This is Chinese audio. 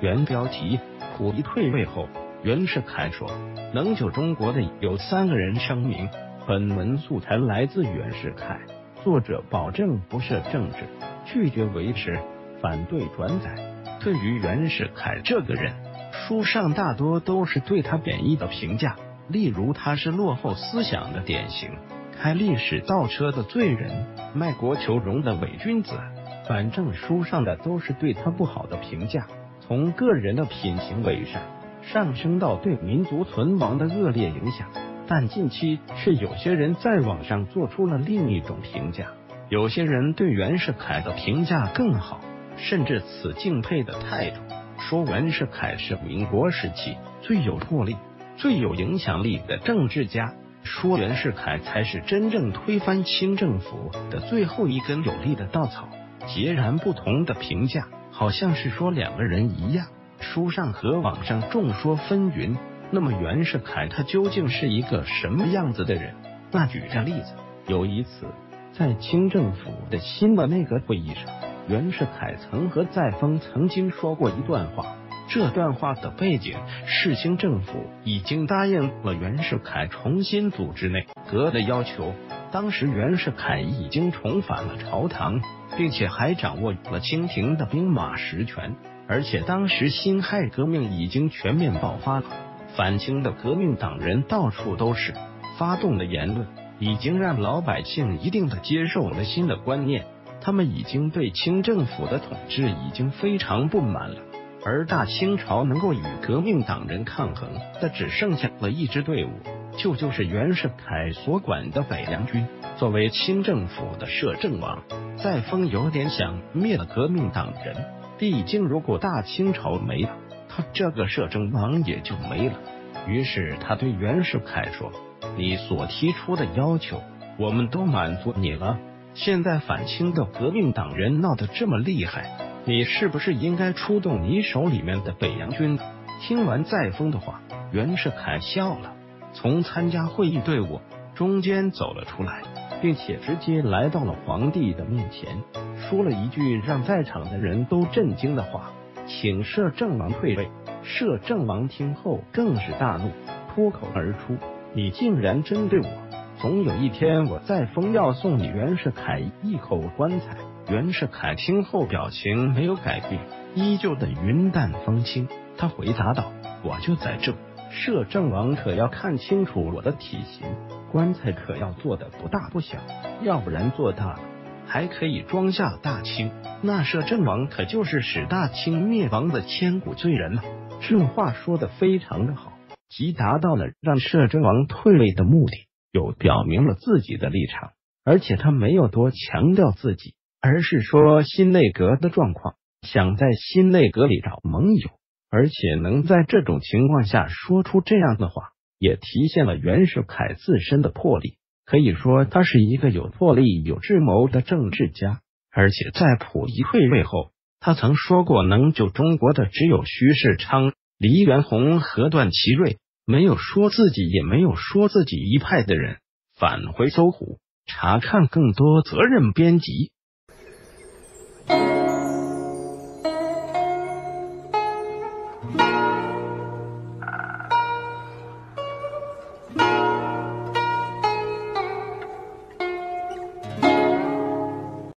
原标题：溥仪退位后，袁世凯说，能救中国的有3个人声明。本文素材来自袁世凯，作者保证不涉政治，拒绝维持，反对转载。对于袁世凯这个人，书上大多都是对他贬义的评价，例如他是落后思想的典型，开历史倒车的罪人，卖国求荣的伪君子。反正书上的都是对他不好的评价，从个人的品行伪善上升到对民族存亡的恶劣影响。但近期却有些人在网上做出了另一种评价，有些人对袁世凯的评价更好，甚至持敬佩的态度，说袁世凯是民国时期最有魄力、最有影响力的政治家，说袁世凯才是真正推翻清政府的最后一根有力的稻草。截然不同的评价，好像是说2个人一样，书上和网上众说纷纭。那么袁世凯他究竟是一个什么样子的人？那举个例子，有一次在清政府的新的内阁会议上，袁世凯曾和载沣曾经说过一段话。这段话的背景是清政府已经答应了袁世凯重新组织内阁的要求，当时袁世凯已经重返了朝堂，并且还掌握了清廷的兵马实权，而且当时辛亥革命已经全面爆发了，反清的革命党人到处都是，发动的言论已经让老百姓一定的接受了新的观念，他们已经对清政府的统治已经非常不满了。而大清朝能够与革命党人抗衡的只剩下了一支队伍，就是袁世凯所管的北洋军。作为清政府的摄政王，载沣有点想灭了革命党人，毕竟如果大清朝没了，他这个摄政王也就没了。于是他对袁世凯说，你所提出的要求我们都满足你了，现在反清的革命党人闹得这么厉害，你是不是应该出动你手里面的北洋军？听完载沣的话，袁世凯笑了，从参加会议队伍中间走了出来，并且直接来到了皇帝的面前，说了一句让在场的人都震惊的话，请摄政王退位。摄政王听后更是大怒，脱口而出，你竟然针对我，总有一天我载沣要送你袁世凯一口棺材。袁世凯听后表情没有改变，依旧的云淡风轻，他回答道，我就在这，摄政王可要看清楚我的体型，棺材可要做的不大不小，要不然做大了还可以装下大清，那摄政王可就是使大清灭亡的千古罪人了。这话说的非常的好，即达到了让摄政王退位的目的，有表明了自己的立场，而且他没有多强调自己，而是说新内阁的状况，想在新内阁里找盟友，而且能在这种情况下说出这样的话，也体现了袁世凯自身的魄力。可以说他是一个有魄力、有智谋的政治家。而且在溥仪退位后，他曾说过能救中国的只有徐世昌、黎元洪和段祺瑞，没有说自己，也没有说自己一派的人。返回搜狐查看更多责任编辑。